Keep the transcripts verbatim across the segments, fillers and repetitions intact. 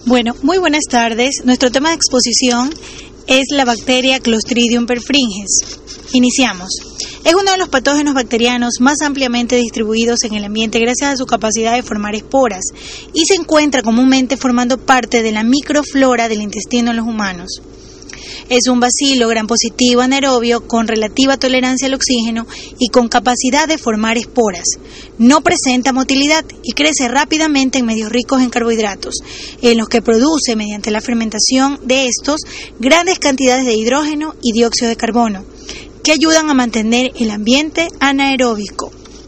Bueno, muy buenas tardes. Nuestro tema de exposición es la bacteria Clostridium perfringens. Iniciamos. Es uno de los patógenos bacterianos más ampliamente distribuidos en el ambiente gracias a su capacidad de formar esporas y se encuentra comúnmente formando parte de la microflora del intestino en los humanos. Es un bacilo gram positivo anaerobio con relativa tolerancia al oxígeno y con capacidad de formar esporas. No presenta motilidad y crece rápidamente en medios ricos en carbohidratos, en los que produce, mediante la fermentación de estos, grandes cantidades de hidrógeno y dióxido de carbono, que ayudan a mantener el ambiente anaeróbico.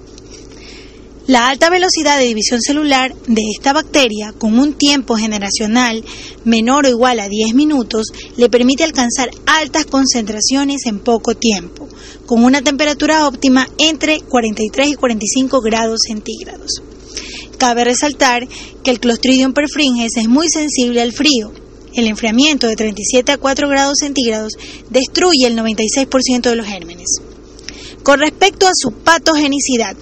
La alta velocidad de división celular de esta bacteria, con un tiempo generacional menor o igual a diez minutos, le permite alcanzar altas concentraciones en poco tiempo, con una temperatura óptima entre cuarenta y tres y cuarenta y cinco grados centígrados. Cabe resaltar que el Clostridium perfringens es muy sensible al frío. El enfriamiento de treinta y siete a cuatro grados centígrados destruye el noventa y seis por ciento de los gérmenes. Con respecto a su patogenicidad,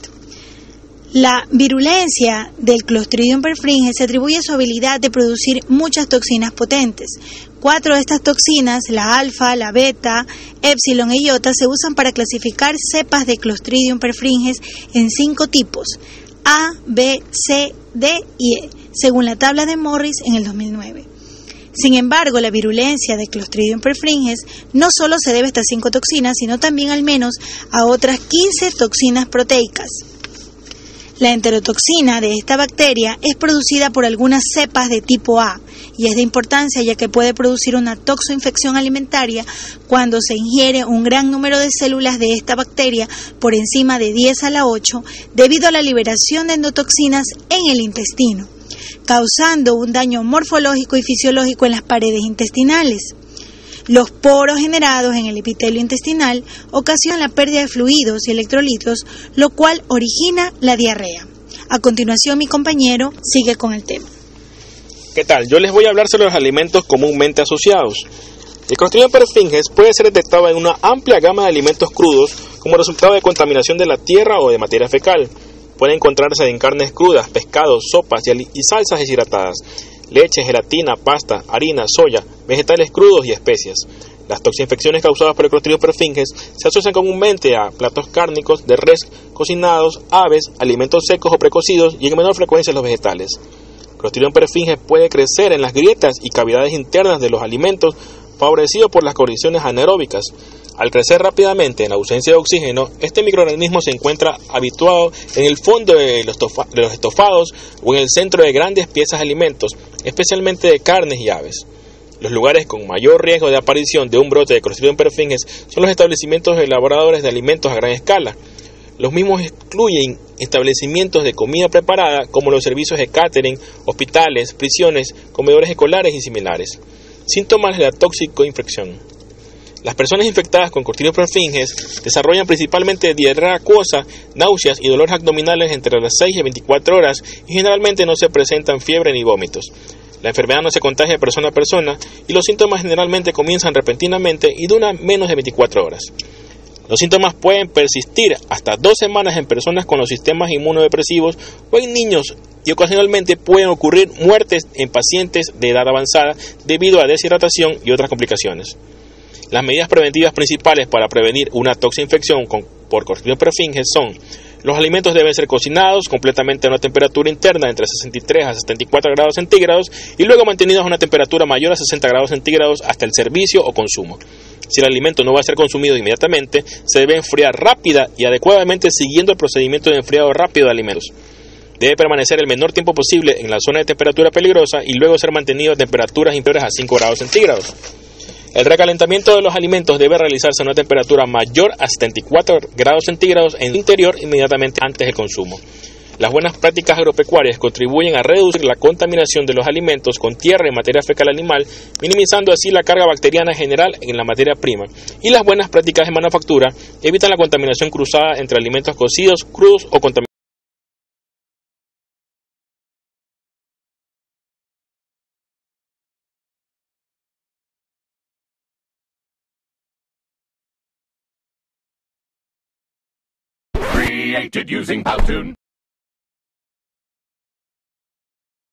la virulencia del Clostridium perfringens se atribuye a su habilidad de producir muchas toxinas potentes. Cuatro de estas toxinas, la alfa, la beta, epsilon e iota, se usan para clasificar cepas de Clostridium perfringens en cinco tipos: A, B, C, D y E, según la tabla de Morris en el dos mil nueve. Sin embargo, la virulencia de Clostridium perfringens no solo se debe a estas cinco toxinas, sino también al menos a otras quince toxinas proteicas. La enterotoxina de esta bacteria es producida por algunas cepas de tipo A y es de importancia ya que puede producir una toxoinfección alimentaria cuando se ingiere un gran número de células de esta bacteria por encima de diez a la ocho debido a la liberación de endotoxinas en el intestino, causando un daño morfológico y fisiológico en las paredes intestinales. Los poros generados en el epitelio intestinal ocasionan la pérdida de fluidos y electrolitos, lo cual origina la diarrea. A continuación, mi compañero sigue con el tema. ¿Qué tal? Yo les voy a hablar sobre los alimentos comúnmente asociados. El Clostridium perfringens puede ser detectado en una amplia gama de alimentos crudos como resultado de contaminación de la tierra o de materia fecal. Puede encontrarse en carnes crudas, pescados, sopas y salsas deshidratadas, leche, gelatina, pasta, harina, soya, vegetales crudos y especias. Las toxinfecciones causadas por el Clostridium perfringens se asocian comúnmente a platos cárnicos, de res, cocinados, aves, alimentos secos o precocidos y en menor frecuencia los vegetales. Clostridium perfringens puede crecer en las grietas y cavidades internas de los alimentos favorecido por las condiciones anaeróbicas. Al crecer rápidamente en ausencia de oxígeno, este microorganismo se encuentra habituado en el fondo de los, tofa- de los estofados o en el centro de grandes piezas de alimentos, especialmente de carnes y aves. Los lugares con mayor riesgo de aparición de un brote de Clostridium perfringens son los establecimientos elaboradores de alimentos a gran escala. Los mismos incluyen establecimientos de comida preparada como los servicios de catering, hospitales, prisiones, comedores escolares y similares. Síntomas de la toxicoinfección. Las personas infectadas con Clostridium perfringens desarrollan principalmente diarrea acuosa, náuseas y dolores abdominales entre las seis y veinticuatro horas y generalmente no se presentan fiebre ni vómitos. La enfermedad no se contagia de persona a persona y los síntomas generalmente comienzan repentinamente y duran menos de veinticuatro horas. Los síntomas pueden persistir hasta dos semanas en personas con los sistemas inmunodepresivos o en niños y ocasionalmente pueden ocurrir muertes en pacientes de edad avanzada debido a deshidratación y otras complicaciones. Las medidas preventivas principales para prevenir una toxinfección con, por Clostridium perfringens son: los alimentos deben ser cocinados completamente a una temperatura interna entre sesenta y tres a setenta y cuatro grados centígrados y luego mantenidos a una temperatura mayor a sesenta grados centígrados hasta el servicio o consumo. Si el alimento no va a ser consumido inmediatamente, se debe enfriar rápida y adecuadamente siguiendo el procedimiento de enfriado rápido de alimentos. Debe permanecer el menor tiempo posible en la zona de temperatura peligrosa y luego ser mantenido a temperaturas inferiores a cinco grados centígrados. El recalentamiento de los alimentos debe realizarse a una temperatura mayor a setenta y cuatro grados centígrados en el interior inmediatamente antes del consumo. Las buenas prácticas agropecuarias contribuyen a reducir la contaminación de los alimentos con tierra y materia fecal animal, minimizando así la carga bacteriana general en la materia prima. Y las buenas prácticas de manufactura evitan la contaminación cruzada entre alimentos cocidos, crudos o contaminados. Created using Powtoon.